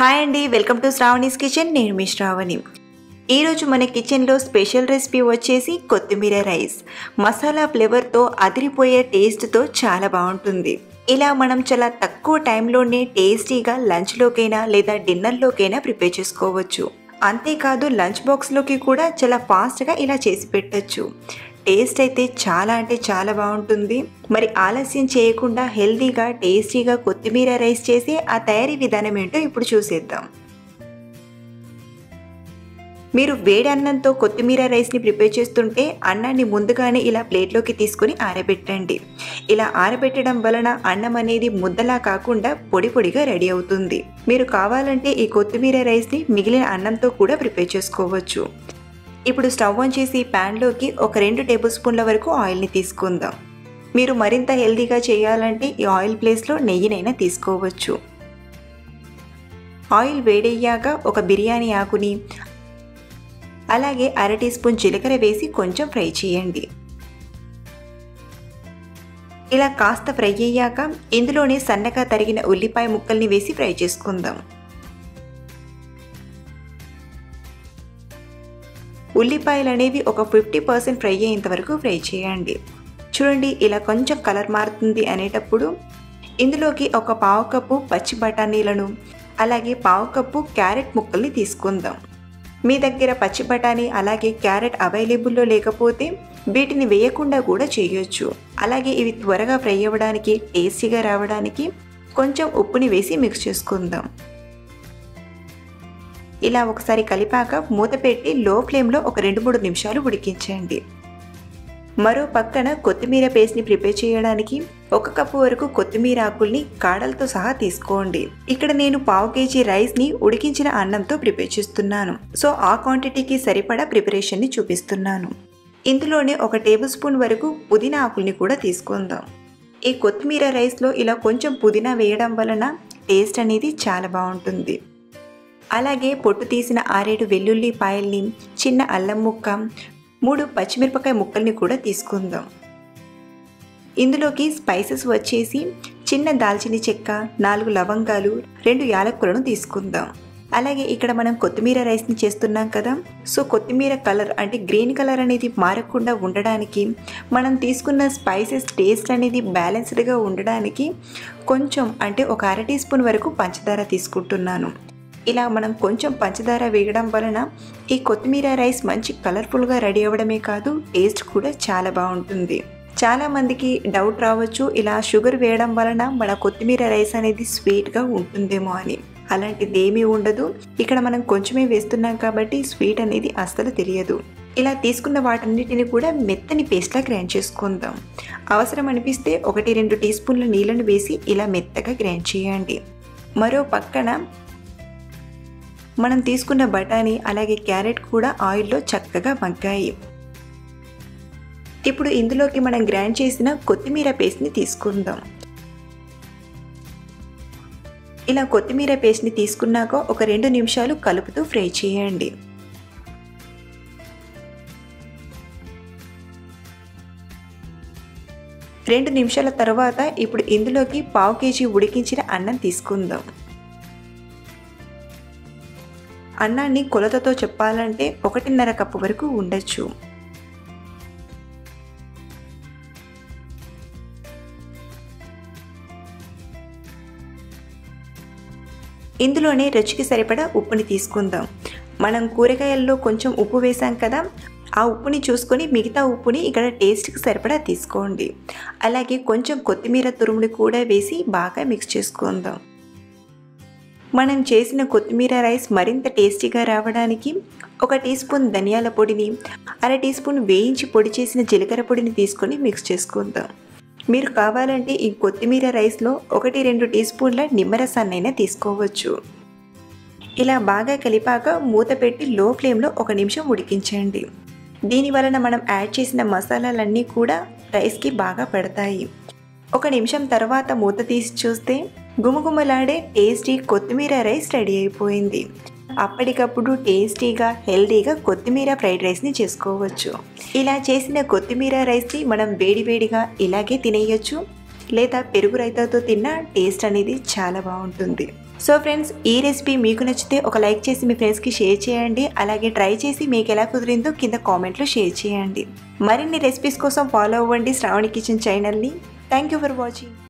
Hi అండి, welcome to Sravani's kitchen. నేను మీ శ్రావణి. ఈరోజు మన కిచెన్లో స్పెషల్ రెసిపీ వచ్చేసి కొత్తిమీర రైస్. మసాలా ఫ్లేవర్తో అదిరిపోయే టేస్ట్తో చాలా బాగుంటుంది. ఇలా మనం చాలా తక్కువ టైంలోనే టేస్టీగా లంచ్లోకైనా లేదా డిన్నర్లోకైనా ప్రిపేర్ చేసుకోవచ్చు. అంతేకాదు లంచ్ బాక్స్లోకి కూడా చాలా ఫాస్ట్గా ఇలా చేసి పెట్టచ్చు. టేస్ట్ అయితే చాలా అంటే చాలా బాగుంటుంది. మరి ఆలస్యం చేయకుండా హెల్తీగా టేస్టీగా కొత్తిమీర రైస్ చేసి ఆ తయారీ విధానం ఏంటో ఇప్పుడు చూసేద్దాం. మీరు వేడి అన్నంతో కొత్తిమీర రైస్ని ప్రిపేర్ చేస్తుంటే అన్నాన్ని ముందుగానే ఇలా ప్లేట్లోకి తీసుకొని ఆరబెట్టండి. ఇలా ఆరబెట్టడం వలన అన్నం అనేది ముద్దలా కాకుండా పొడి పొడిగా రెడీ అవుతుంది. మీరు కావాలంటే ఈ కొత్తిమీర రైస్ని మిగిలిన అన్నంతో కూడా ప్రిపేర్ చేసుకోవచ్చు. ఇప్పుడు స్టవ్ ఆన్ చేసి ప్యాన్లోకి ఒక 2 టేబుల్ స్పూన్ల వరకు ఆయిల్ని తీసుకుందాం. మీరు మరింత హెల్తీగా చేయాలంటే ఈ ఆయిల్ ప్లేస్లో నెయ్యినైనా తీసుకోవచ్చు. ఆయిల్ వేడయ్యాక ఒక బిర్యానీ ఆకుని అలాగే 1/2 టీ స్పూన్ జీలకర్ర వేసి కొంచెం ఫ్రై చేయండి. ఇలా కాస్త ఫ్రై అయ్యాక ఇందులోనే సన్నగా తరిగిన ఉల్లిపాయ ముక్కల్ని వేసి ఫ్రై చేసుకుందాం. ఉల్లిపాయలు అనేవి ఒక 50% ఫ్రై అయ్యేంత వరకు ఫ్రై చేయండి. చూడండి, ఇలా కొంచెం కలర్ మారుతుంది అనేటప్పుడు ఇందులోకి ఒక 1/2 కప్పు పచ్చి బఠానీలను అలాగే 1/2 కప్పు క్యారెట్ ముక్కల్ని తీసుకుందాం. మీ దగ్గర పచ్చి బఠానీ అలాగే క్యారెట్ అవైలబుల్లో లేకపోతే వీటిని వేయకుండా కూడా చేయొచ్చు. అలాగే ఇవి త్వరగా ఫ్రై అవ్వడానికి టేస్టీగా రావడానికి కొంచెం ఉప్పుని వేసి మిక్స్ చేసుకుందాం. ఇలా ఒకసారి కలిపాక మూత పెట్టి లో ఫ్లేమ్లో ఒక 2-3 నిమిషాలు ఉడికించండి. మరో పక్కన కొత్తిమీర పేస్ట్ని ప్రిపేర్ చేయడానికి 1 కప్పు వరకు కొత్తిమీర ఆకుల్ని కాడలతో సహా తీసుకోండి. ఇక్కడ నేను 1/2 కేజీ రైస్ని ఉడికించిన అన్నంతో ప్రిపేర్ చేస్తున్నాను. సో ఆ క్వాంటిటీకి సరిపడా ప్రిపరేషన్ని చూపిస్తున్నాను. ఇందులోనే 1 టేబుల్ స్పూన్ వరకు పుదీనా ఆకుల్ని కూడా తీసుకుందాం. ఈ కొత్తిమీర రైస్లో ఇలా కొంచెం పుదీనా వేయడం వలన టేస్ట్ అనేది చాలా బాగుంటుంది. అలాగే పొట్టు తీసిన 6-7 వెల్లుల్లిపాయల్ని, చిన్న అల్లం ముక్క, 3 పచ్చిమిరపకాయ ముక్కల్ని కూడా తీసుకుందాం. ఇందులోకి స్పైసెస్ వచ్చేసి చిన్న దాల్చిన చెక్క, 4 లవంగాలు, 2 యాలకులను తీసుకుందాం. అలాగే ఇక్కడ మనం కొత్తిమీర రైస్ని చేస్తున్నాం కదా, సో కొత్తిమీర కలర్ అంటే గ్రీన్ కలర్ అనేది మారకుండా ఉండడానికి మనం తీసుకున్న స్పైసెస్ టేస్ట్ అనేది బ్యాలెన్స్డ్గా ఉండడానికి కొంచెం అంటే ఒక 1/2 టీ స్పూన్ వరకు పంచదార తీసుకుంటున్నాను. ఇలా మనం కొంచెం పంచదార వేయడం వలన ఈ కొత్తిమీర రైస్ మంచి కలర్ఫుల్గా రెడీ అవ్వడమే కాదు టేస్ట్ కూడా చాలా బాగుంటుంది. చాలామందికి డౌట్ రావచ్చు, ఇలా షుగర్ వేయడం వలన మన కొత్తిమీర రైస్ అనేది స్వీట్గా ఉంటుందేమో అని. అలాంటిది ఏమీ ఉండదు. ఇక్కడ మనం కొంచెమే వేస్తున్నాం కాబట్టి స్వీట్ అనేది అస్సలు తెలియదు. ఇలా తీసుకున్న వాటన్నిటిని కూడా మెత్తని పేస్ట్లా గ్రైండ్ చేసుకుందాం. అవసరం అనిపిస్తే 1-2 టీ స్పూన్ల నీళ్ళను వేసి ఇలా మెత్తగా గ్రైండ్ చేయండి. మరో పక్కన మనం తీసుకున్న బఠానీ అలాగే క్యారెట్ కూడా ఆయిల్లో చక్కగా మగ్గాయి. ఇప్పుడు ఇందులోకి మనం గ్రైండ్ చేసిన కొత్తిమీర పేస్ట్ని తీసుకుందాం. ఇలా కొత్తిమీర పేస్ట్ని తీసుకున్నాక ఒక 2 నిమిషాలు కలుపుతూ ఫ్రై చేయండి. రెండు నిమిషాల తర్వాత ఇప్పుడు ఇందులోకి 1/2 కేజీ ఉడికించిన అన్నం తీసుకుందాం. అన్నాన్ని కొలతతో చెప్పాలంటే 1.5 కప్పు వరకు ఉండొచ్చు. ఇందులోనే రుచికి సరిపడా ఉప్పుని తీసుకుందాం. మనం కూరగాయల్లో కొంచెం ఉప్పు వేసాం కదా, ఆ ఉప్పుని చూసుకొని మిగతా ఉప్పుని ఇక్కడ టేస్ట్కి సరిపడా తీసుకోండి. అలాగే కొంచెం కొత్తిమీర తురుముని కూడా వేసి బాగా మిక్స్ చేసుకుందాం. మనం చేసిన కొత్తిమీర రైస్ మరింత టేస్టీగా రావడానికి 1 టీ స్పూన్ ధనియాల పొడిని, 1/2 టీ స్పూన్ వేయించి పొడి చేసిన జీలకర్ర పొడిని తీసుకొని మిక్స్ చేసుకుందాం. మీరు కావాలంటే ఈ కొత్తిమీర రైస్లో 1-2 టీ స్పూన్ల నిమ్మరసాన్నైనా తీసుకోవచ్చు. ఇలా బాగా కలిపాక మూత పెట్టి లో ఫ్లేమ్లో 1 నిమిషం ఉడికించండి. దీని వలన మనం యాడ్ చేసిన మసాలాలన్నీ కూడా రైస్కి బాగా పడతాయి. 1 నిమిషం తర్వాత మూత తీసి చూస్తే గుమగుమలాడే టేస్టీ కొత్తిమీర రైస్ రెడీ అయిపోయింది. అప్పటికప్పుడు టేస్టీగా హెల్తీగా కొత్తిమీర ఫ్రైడ్ రైస్ని చేసుకోవచ్చు. ఇలా చేసిన కొత్తిమీర రైస్ని మనం వేడివేడిగా ఇలాగే తినేయచ్చు, లేదా పెరుగు రైతాతో తిన్నా టేస్ట్ అనేది చాలా బాగుంటుంది. సో ఫ్రెండ్స్, ఈ రెసిపీ మీకు నచ్చితే ఒక లైక్ చేసి మీ ఫ్రెండ్స్కి షేర్ చేయండి. అలాగే ట్రై చేసి మీకు ఎలా కుదిరిందో కింద కామెంట్లో షేర్ చేయండి. మరిన్ని రెసిపీస్ కోసం ఫాలో అవ్వండి శ్రావణి కిచెన్ ఛానల్ని. Thank you for watching.